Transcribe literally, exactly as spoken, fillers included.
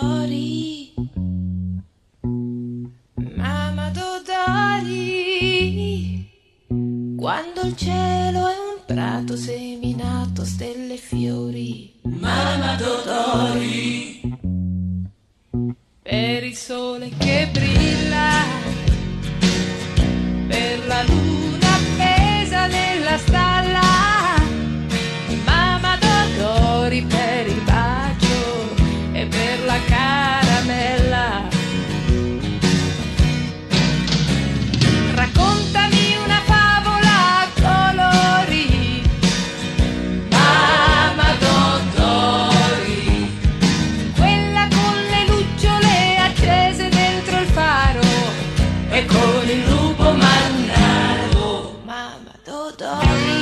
Dodori, mamma Dodori, quando il cielo è un prato seminato stelle e fiori, mamma Dodori, per il sole che brilla, per la luna appesa nella stalla, mamma Dodori, per il bacio e per la caramella. Raccontami una favola a colori, mamma Dodori, quella con le lucciole accese dentro il faro e con il lupo mannaro, mamma Dodori.